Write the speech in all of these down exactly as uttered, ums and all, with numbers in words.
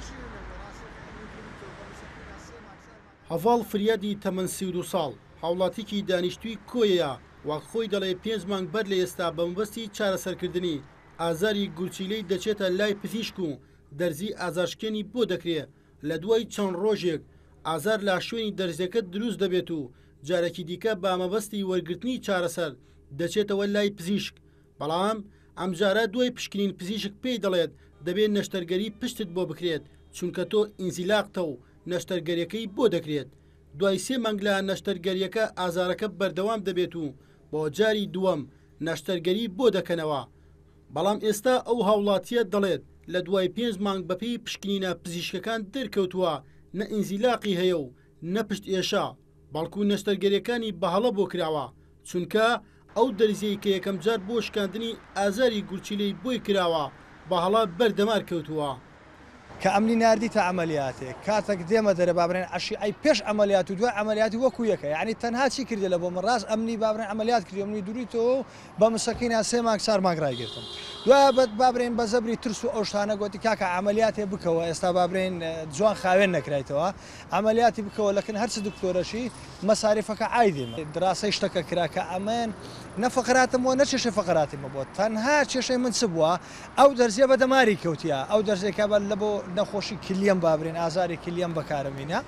هەڤاڵ فریادی تەمەن سی و دو ساڵ هاوڵاتیکی دانیشتووی کۆیەیە وەک خۆی دەڵێ پێنج مانگ بەر لە ئێستا بە مەبەستی چارەسەرکردنی ئازاری گورچیلەی دەچێتە لای پزیشک و دەرزی ئازارشکێنی بۆ دەکرێت لە دوای چەند ڕۆژێک ئازار لا شوێنی دەرزەکە دروست دەبێت و جارێکی دیکە با مەبەستی وەرگرتنی چارەسەر دەچێتەوە لای پزیشک. بەڵام ئەمجارە دوای پشکنین پزیشک پێی دەڵێت دەبێت نەشتەرگەری پشتت بۆ بکرێت چونکە تۆ ئینزیلاقتە و نەشتەرگەریەکەی بۆ دەکرێت. دوای سێ مانگ لە نەشتەرگەریەکە ئازارەکە بەردەوام دەبێت و بۆ جاری دووەم نەشتەرگەری بۆ دەکەنەوە. بەڵام ئێستا ئەو هاوڵاتیە دەڵێت لە دوای پێنج مانگ بەپێی پشکنینە پزیشکەکان دەرکەوتووە نە ئینزیلاقی هەیە و نەپشت ئێشە بەڵکو نەشتەرگەریەکانی بەهەڵە بۆ کراوە چونکە ئەو دەرزیەی کە یەکەم جار بۆ شکاندنی ئازاری گورچیلەی بۆی کراوە بەهەڵە بەردەمار کەوتووە. کە ئەمنی نردی تا ئەمەلیاتێک کاتێک دێمە دەرە بابرێن عشی ئەی پێش ئەمەلیات و دوای ئەمەلیاتی وەکو یەکە یعنی تەنها چی کردێ لە بۆ من ڕاست ئەمنی بابرێن ئەمەلیات کردی ئەمنی دووریتەوە بە مسەکەینا سێ مانگ چار مانگ ڕایگرتم دوای بەد بابرێن بە زەبری ترس و ئەوشتانە گوتی کاکە ئەمەلیاتێ بکەوە ئێستا بابرێن جوان خاوێن نەکرایتەوە ئەمەلیاتی بکەوە لەکن هەرچ دکتۆرەشی مەساریفەکە ئایدێمە دراسی شتەکە کراکە ئەمن نەفقراتمەوە نەچێشە فقراتیمە بۆ تەنها کێشەی من چ بووە ئەو دەرزیە بە دەماری کەوتیە ئەو دەرزێکە بە لە بۆ نەخۆشی کلیەم بابرێن ئازاری کلیەم بەکارمینە.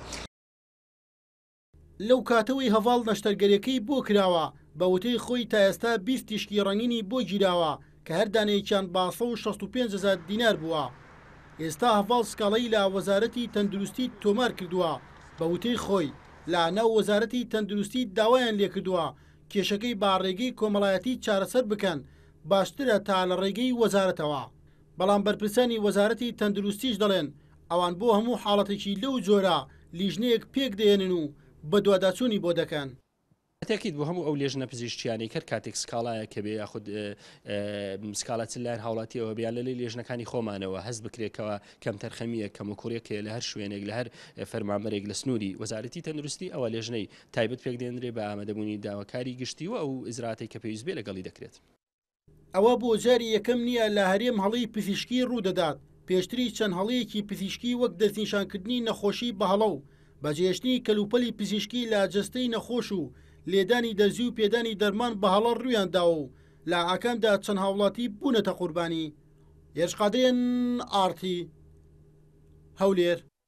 لەو کاتەوەی هەڤاڵ نەشتەرگەریەکەی بۆ کراوە بە وتەی خۆی تا ئێستا بیست تیشکی ڕەنگینی بۆ گیراوە کە هەر دانەیەکیان با سەد و شەست و پێنج هەزار دینار بووە. ئێستا هەڤاڵ سکاڵەی لە وەزارەتی تەندروستی تۆمار کردووە بە وتەی خۆی لە ناو وەزارەتی تەندروستی داوایان لێکردووە کێشەکەی با ڕێگەی کۆمەڵایەتی چارەسەر بکەن باشترە تا لە ڕێگەی وەزارەتەوە. بەڵام بەرپرسانی وەزارەتی تەندروستیش دەڵێن ئەوان بۆ هەموو حاڵەتێکی لەو جۆرە لیژنەیەک پێک دێنن و بە دوواداچوونی بۆ دەکەن. تاکید بۆ هەموو ئەو لێژنە پزیشکیانی کرد کاتێک سکاڵایە کە بێ یاخود سکاڵات لایەن هاوڵاتیەوە بیان لە لێژنەکانی خۆمانەوە هەست بکرێتەوە کەم تەرخەمیە کەم و کوڕێکە لە هەر شوێنێک لە هەر فەرمانبەرێک لە سنووری وەزارەتی تەندروستی ئەوە لێژنەی تایبەت پێک دێنرێ بە ئامادەبوونی داواکاری گشتی و ئەو ئیزراعەتی کە پێویست بێ لەگەڵی دەکرێت. ئەوە بۆ جاری یەکەم نییە لە هەرێم هەڵی پزیشکی ڕوودەدات پێشتری چەند هەڵەیەکی پزیشکی وەک دەستنیشانکردنی نەخۆشی بەهەڵە و بەجێهێشتنی کەلوپەلی پزیشکی لە جەستەی نەخۆش و لێدانی دەرزی و پێدانی دەرمان بەهەڵە ڕوویانداوە و لە ئاکامدا چەند هاوڵاتی بوونەتە قوربانی. هێرشقادرێن ئارتی هەولێر.